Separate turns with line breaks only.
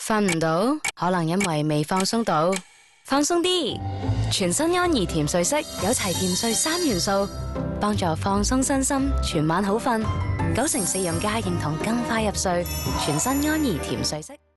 瞓唔到，可能因為未放鬆到。放鬆啲，全身安怡甜睡式有齊甜睡3元素，幫助放鬆身心，全晚好瞓。94%用家認同更快入睡，全身安怡甜睡式。